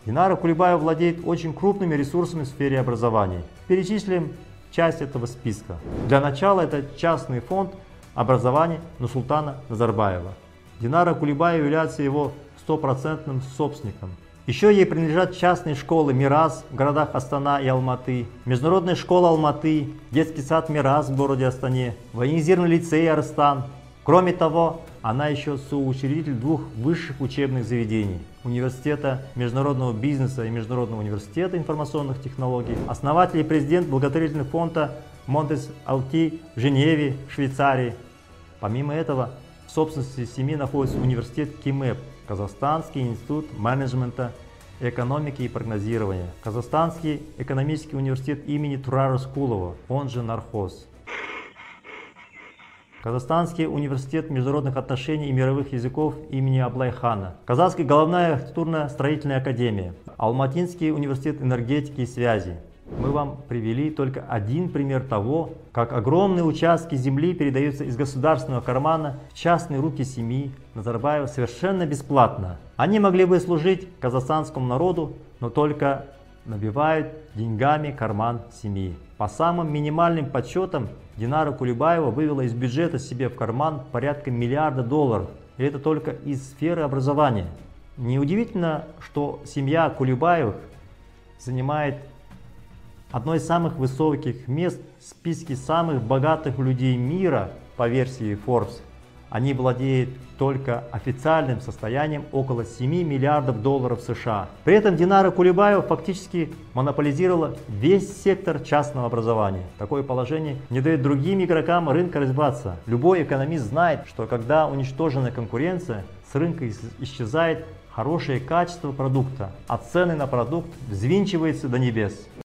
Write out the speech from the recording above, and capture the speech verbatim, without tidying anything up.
Динара Кулебаева владеет очень крупными ресурсами в сфере образования. Перечислим часть этого списка. Для начала это частный фонд образования Нурсултана Назарбаева. Динара Кулебаева является его стопроцентным собственником. Еще ей принадлежат частные школы «Мирас» в городах Астана и Алматы, Международная школа Алматы, детский сад «Мирас» в городе Астане, военизированный лицей «Арыстан». Кроме того, она еще соучредитель двух высших учебных заведений – Университета международного бизнеса и Международного университета информационных технологий, основатель и президент благотворительного фонда Монтес Алти в Женеве, Швейцарии. Помимо этого, в собственности семьи находится университет КИМЭП – Казахстанский институт менеджмента, экономики и прогнозирования, Казахстанский экономический университет имени Турара Рыскулова, он же Нархоз, Казахстанский университет международных отношений и мировых языков имени Аблайхана, Казахская головная архитектурно-строительная академия, Алматинский университет энергетики и связи. Мы вам привели только один пример того, как огромные участки земли передаются из государственного кармана в частные руки семьи Назарбаева совершенно бесплатно. Они могли бы служить казахстанскому народу, но только набивают деньгами карман семьи. По самым минимальным подсчетам, Динара Кулебаева вывела из бюджета себе в карман порядка миллиарда долларов. И это только из сферы образования. Неудивительно, что семья Кулебаевых занимает одно из самых высоких мест в списке самых богатых людей мира по версии Forbes. Они владеют только официальным состоянием около семи миллиардов долларов США. При этом Динара Кулебаева фактически монополизировала весь сектор частного образования. Такое положение не дает другим игрокам рынка развиваться. Любой экономист знает, что когда уничтожена конкуренция, с рынка исчезает хорошее качество продукта, а цены на продукт взвинчиваются до небес.